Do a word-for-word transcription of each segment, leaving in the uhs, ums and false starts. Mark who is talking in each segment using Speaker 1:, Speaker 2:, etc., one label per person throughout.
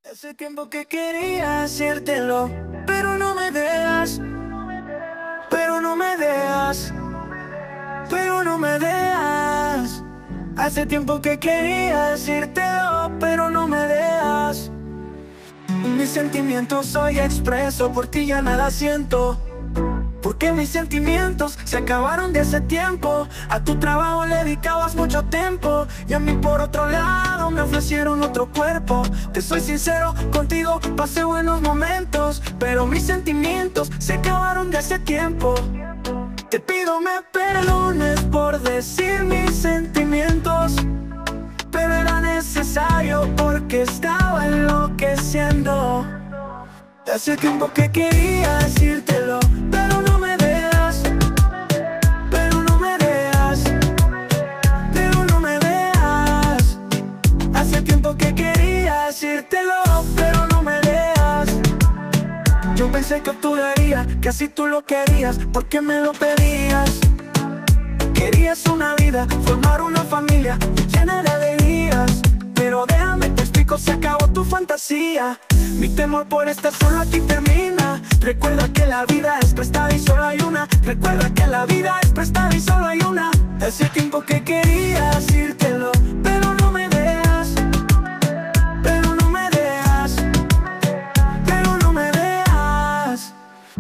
Speaker 1: Hace tiempo que quería hacértelo, pero no me dejas, pero no me dejas, pero no me dejas. Hace tiempo que quería decírtelo, pero no me dejas. Mis sentimientos hoy expreso, por ti ya nada siento. Porque mis sentimientos se acabaron de hace tiempo. A tu trabajo le dedicabas mucho tiempo, y a mí por otro lado me ofrecieron otro cuerpo. Te soy sincero, contigo pasé buenos momentos, pero mis sentimientos se acabaron de hace tiempo. Te pido me perdones por decir mis sentimientos, pero era necesario porque estaba enloqueciendo. Hace tiempo que quería decírtelo, pero no me dejas, pero no me dejas, pero no me dejas. Hace tiempo que quería decírtelo, pero no me dejas. Yo pensé que tú darías, que así tú lo querías, porque me lo pedías. Querías una vida, formar una familia llena de alegrías, pero déjame te explico, se acabó tu fantasía. Mi temor por estar solo aquí termina. Recuerda que la vida es prestada y solo hay una. Recuerda que la vida es prestada y solo hay una. Hace tiempo que quería decírtelo, pero no me dejas, pero no me dejas, pero no me dejas.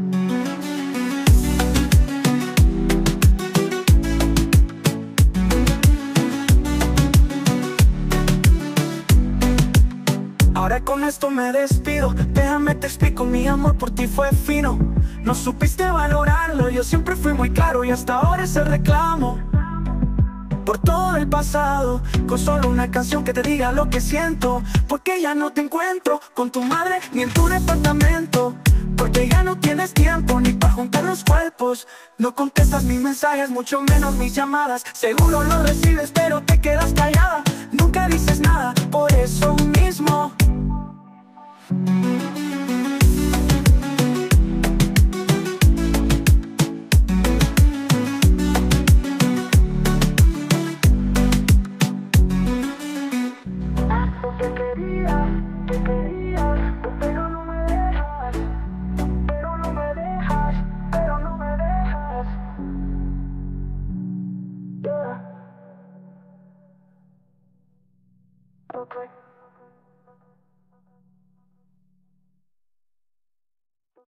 Speaker 1: Ahora con esto me despido, déjame te explico, mi amor por ti fue fino. No supiste valorarlo, yo siempre fui muy claro y hasta ahora es el reclamo por todo el pasado, con solo una canción que te diga lo que siento. Porque ya no te encuentro con tu madre ni en tu departamento, porque ya no tienes tiempo ni para juntar los cuerpos. No contestas mis mensajes, mucho menos mis llamadas. Seguro lo recibes pero te quedas callado.